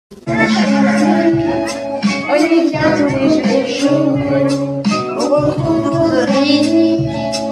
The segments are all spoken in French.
On y vient tous les jours, on retrouve nos amis.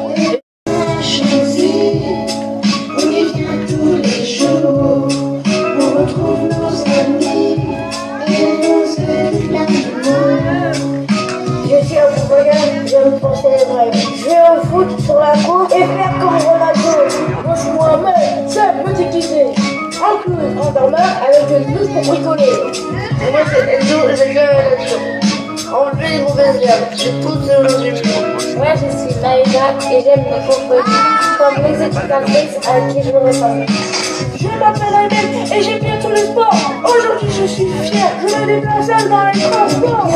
On y vient tous les jours, on retrouve nos amis et nos éclats. Je suis un voyage, je me pensais les rêves. Je vais au foot sur la cour et faire comme Ronaldo. Moi je suis Mohamed, seul me déguiser. En clown, en dormeur, avec une douce pour bricoler. Et moi c'est Enzo, je gueule à la maison. Enlever les mauvaises herbes, je pousse aujourd'hui. Moi je suis Maïda et j'aime les contredits, comme les éducatrices à qui je me ressemble. Je m'appelle Ahmed et j'aime bien tous les sports. Aujourd'hui je suis fier, je me déplace seul dans les transports.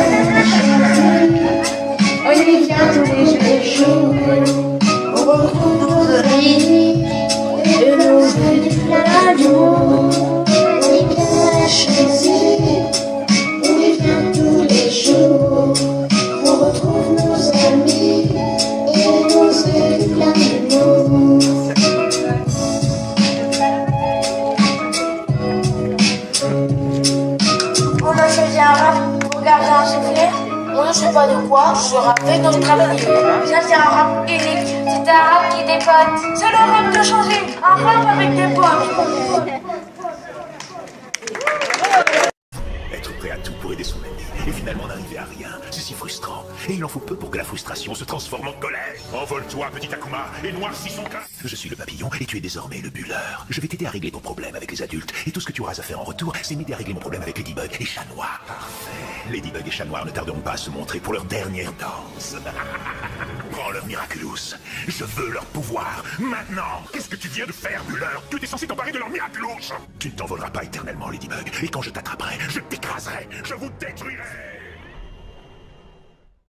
On y vient tous les jours, on retrouve nos amis et nos éclats d'humour. On y vient choisir, on y vient tous les jours, on retrouve nos amis et nos éclats d'humour. On a choisi un rap pour garder un soufflet. Moi je sais pas de quoi, je rappais notre avenir. Ça c'est un rap unique, c'est un rap qui dépote. C'est le rap de changer, un rap avec des potes. Être prêt à tout pour aider son ami et finalement n'arriver à rien, c'est si frustrant. Et il en faut peu pour que la frustration se transforme en colère. Envole-toi, petit Akuma, et noircis son cas. Je suis le papillon et tu es désormais le bulleur. Je vais t'aider à régler ton problème avec les adultes. Et tout ce que tu auras à faire en retour, c'est m'aider à régler mon problème avec Ladybug et Chat Noir. Parfait. Ladybug et Chat Noir ne tarderont pas à se montrer pour leur dernière danse. Prends leur Miraculous. Je veux leur pouvoir. Maintenant. Qu'est-ce que tu viens de faire, bulleur? Tu étais censé t'emparer de leur Miraculous. Tu ne t'envoleras pas éternellement, Ladybug. Et quand je t'attraperai, je t'écraserai. Je vous détruirai.